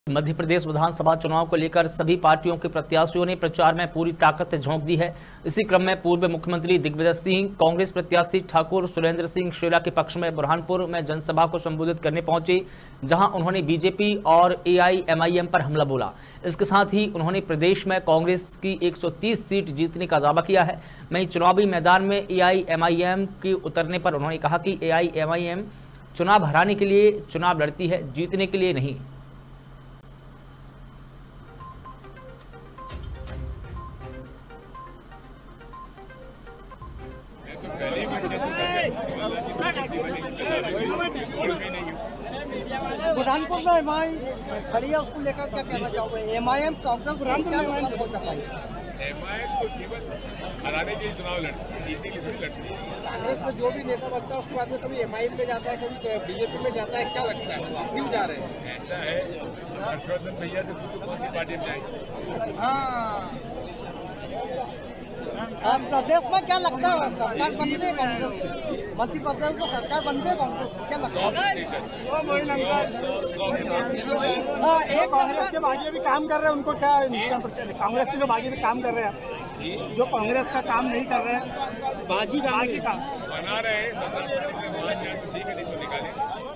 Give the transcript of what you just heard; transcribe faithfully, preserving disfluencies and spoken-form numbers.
मध्य प्रदेश विधानसभा चुनाव को लेकर सभी पार्टियों के प्रत्याशियों ने प्रचार में पूरी ताकत झोंक दी है। इसी क्रम में पूर्व मुख्यमंत्री दिग्विजय सिंह कांग्रेस प्रत्याशी ठाकुर सुरेंद्र सिंह शेरा के पक्ष में बुरहानपुर में जनसभा को संबोधित करने पहुंचे, जहां उन्होंने बीजेपी और एआईएमआईएम पर हमला बोला। इसके साथ ही उन्होंने प्रदेश में कांग्रेस की एक सौ तीस सीट जीतने का दावा किया है। वहीं चुनावी मैदान में एआईएमआईएम के उतरने पर उन्होंने कहा कि एआईएमआईएम चुनाव हराने के लिए चुनाव लड़ती है, जीतने के लिए नहीं। बुरहानपुर में एमआई खड़ी है, उसको लेकर क्या कहना चाहोगे? एमआईएम कांग्रेस बुरहानपुर में एमआईएम को केवल हराने के लिए चुनाव लड़ती है, जीतने के लिए लड़ती है। कांग्रेस में जो भी नेता बनता है उसके बाद में कभी एमआईएम में जाता है, कभी बीजेपी में जाता है, क्या लगता है क्यों जा रहे हैं? ऐसा है, हर्षवर्धन भैया से पूछो कौन सी पार्टी में जाएंगे। हाँ, अब प्रदेश में क्या लगता है सरकार बन रही है कांग्रेस? मध्य प्रदेश में सरकार बन रही है कांग्रेस, क्या लगता है? एक कांग्रेस के बागी भी काम कर रहे हैं, उनको क्या कांग्रेस के जो बागी भी काम कर रहे हैं, जो कांग्रेस का काम नहीं कर रहे हैं, बागी बागी काम बना रहे हैं, ठीक है, नहीं तो निकाले।